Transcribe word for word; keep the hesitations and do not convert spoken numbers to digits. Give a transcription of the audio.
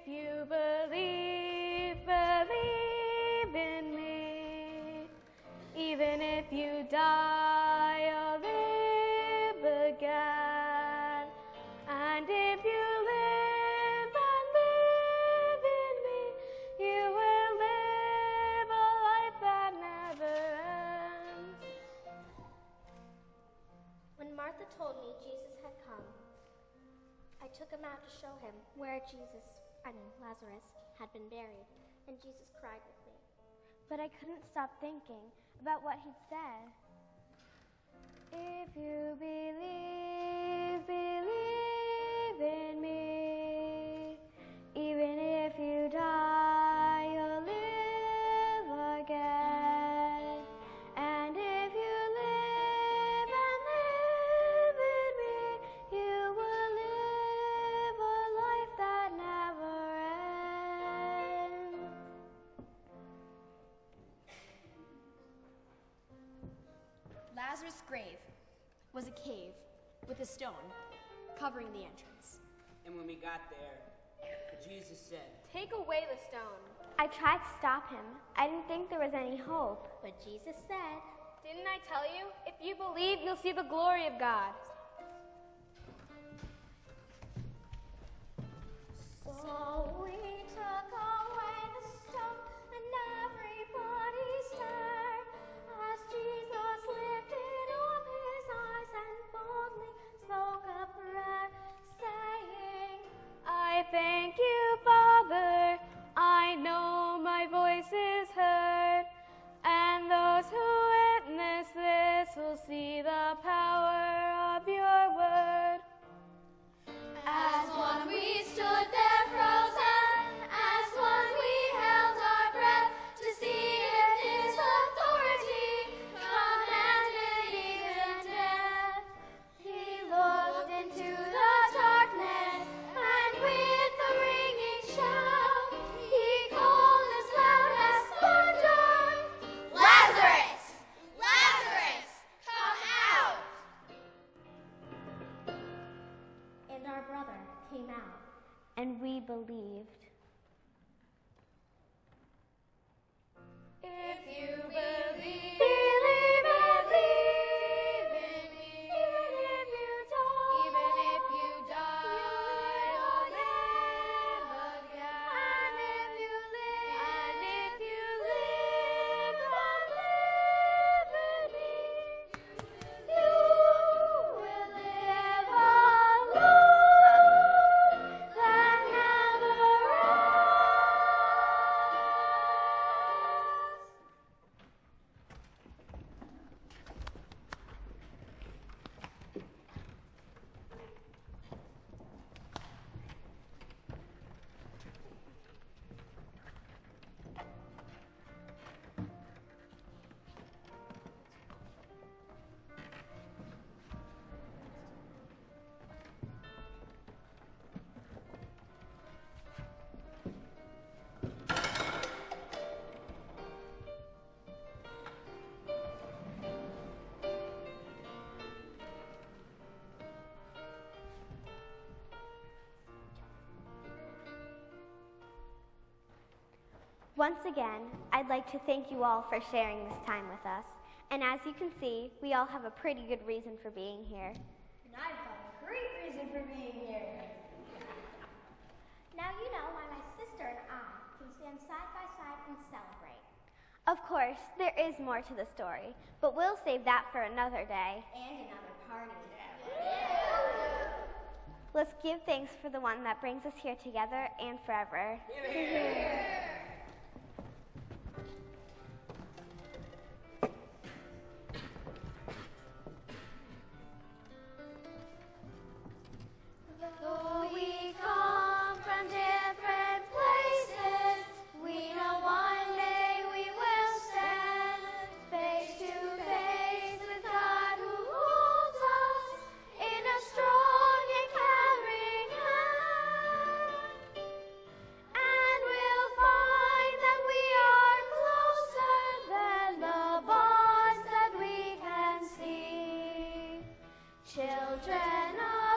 you believe, believe in me. Even if you die, you'll live again. And if you live and live in me, you will live a life that never ends. When Martha told me Jesus had come, I took him out to show him where Jesus, I mean Lazarus, had been buried, and Jesus cried with me. But I couldn't stop thinking about what he'd said. If you believe, believe in me, even if you die, you'll live again. And if you live and live in me, you will live a life that never ends. Lazarus' grave was a cave with a stone covering the entrance. And when we got there, Jesus said, Take away the stone. I tried to stop him. I didn't think there was any hope. But Jesus said, Didn't I tell you? If you believe, you'll see the glory of God. So we took away the stone, and everybody stared as Jesus lifted up his eyes and boldly spoke a prayer, saying, I thank you, Father. I know my voice is heard, and those who witness this will see the power of your word. As one we stood there frozen, as one we held our breath to see if his authority commanded even death. He looked into the darkness, and with a ringing shout, he called as loud as thunder, Lazarus! Lazarus! Come out! And our brother came out, and we believed. If you believe, Believe and live in me. Even if you die, even if you die, you'll live again. and if you live, And if you live live and live in me, you will live a life that never Once again, I'd like to thank you all for sharing this time with us. And as you can see, we all have a pretty good reason for being here. And I've got a great reason for being here. Now you know why my sister and I can stand side by side and celebrate. Of course, there is more to the story, but we'll save that for another day. And another party. Let's give thanks for the one that brings us here together and forever. Though we come from different places, we know one day we will stand face to face with God who holds us in a strong and caring hand. And we'll find that we are closer than the bonds that we can see. Children of